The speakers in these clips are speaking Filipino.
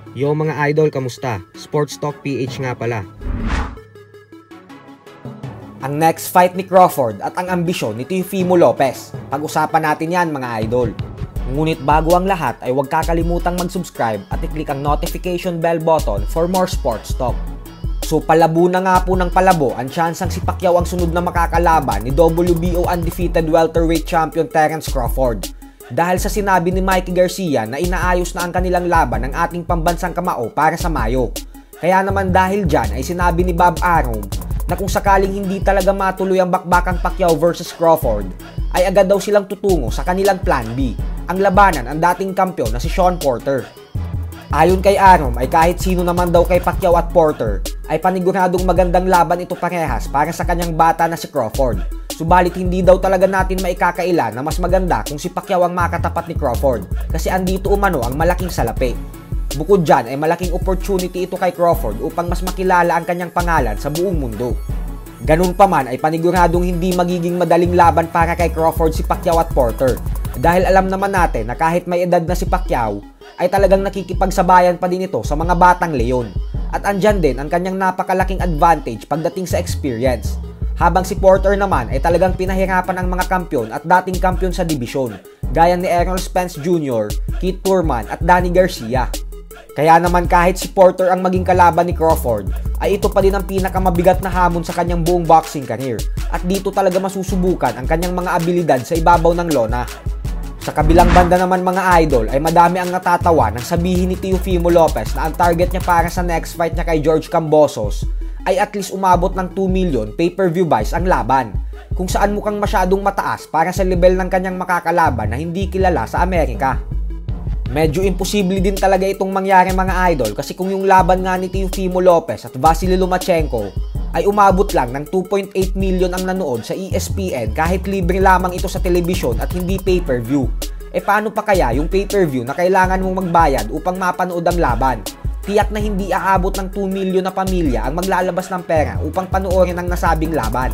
Yo mga idol, kamusta? Sports Talk PH nga pala. Ang next fight ni Crawford at ang ambisyon ni Teofimo Lopez. Pag-usapan natin yan mga idol. Ngunit bago ang lahat ay huwag kakalimutang mag-subscribe at i-click ang notification bell button for more sports talk. So palabo na nga po ng palabo ang tsansang si Pacquiao ang sunod na makakalaban ni WBO undefeated welterweight champion Terence Crawford. Dahil sa sinabi ni Mikey Garcia na inaayos na ang kanilang laban ng ating pambansang kamao para sa Mayo. Kaya naman dahil dyan ay sinabi ni Bob Arum na kung sakaling hindi talaga matuloy ang bakbakang Pacquiao versus Crawford, ay agad daw silang tutungo sa kanilang plan B, ang labanan ang dating kampyon na si Shawn Porter. Ayon kay Arum ay kahit sino naman daw kay Pacquiao at Porter ay paniguradong magandang laban ito parehas para sa kanyang bata na si Crawford. Subalit hindi daw talaga natin maikakaila na mas maganda kung si Pacquiao ang makatapat ni Crawford kasi andito umano ang malaking salapi. Bukod dyan ay malaking opportunity ito kay Crawford upang mas makilala ang kanyang pangalan sa buong mundo. Ganun pa man ay paniguradong hindi magiging madaling laban para kay Crawford si Pacquiao at Porter dahil alam naman natin na kahit may edad na si Pacquiao ay talagang nakikipagsabayan pa din ito sa mga batang leon at andyan din ang kanyang napakalaking advantage pagdating sa experience. Habang si Porter naman ay talagang pinahirapan ang mga kampyon at dating kampyon sa dibisyon, gaya ni Errol Spence Jr., Keith Thurman at Danny Garcia. Kaya naman kahit si Porter ang maging kalaban ni Crawford, ay ito pa din ang pinakamabigat na hamon sa kanyang buong boxing career at dito talaga masusubukan ang kanyang mga abilidad sa ibabaw ng lona. Sa kabilang banda naman mga idol ay madami ang natatawa nang sabihin ni Teofimo Lopez na ang target niya para sa next fight niya kay George Kambosos ay at least umabot ng 2 million pay-per-view buys ang laban, kung saan mukhang masyadong mataas para sa level ng kanyang makakalaban na hindi kilala sa Amerika. Medyo imposible din talaga itong mangyari mga idol kasi kung yung laban nga ni Teofimo Lopez at Vasily Lomachenko ay umabot lang ng 2.8 million ang nanood sa ESPN kahit libre lamang ito sa telebisyon at hindi pay-per-view. E paano pa kaya yung pay-per-view na kailangan mong magbayad upang mapanood ang laban? Tiyak na hindi aabot ng 2 million na pamilya ang maglalabas ng pera upang panoorin ang nasabing laban.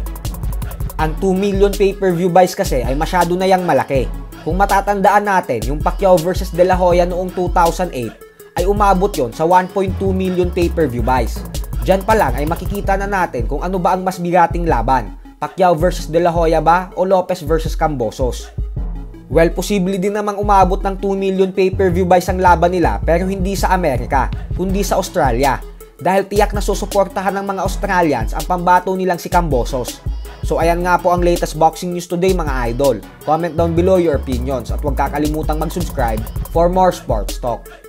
Ang 2 million pay-per-view buys kasi ay masyado na yang malaki. Kung matatandaan natin, yung Pacquiao versus De La Hoya noong 2008 ay umabot yon sa 1.2 million pay-per-view buys. Diyan pa lang ay makikita na natin kung ano ba ang mas bigating laban, Pacquiao versus De La Hoya ba o Lopez versus Kambosos. Well, posible din namang umabot ng 2 million pay-per-view buys ang laban nila pero hindi sa Amerika, kundi sa Australia. Dahil tiyak na susuportahan ng mga Australians ang pambato nilang si Kambosos. So ayan nga po ang latest boxing news today mga idol. Comment down below your opinions at huwag kakalimutang mag-subscribe for more sports talk.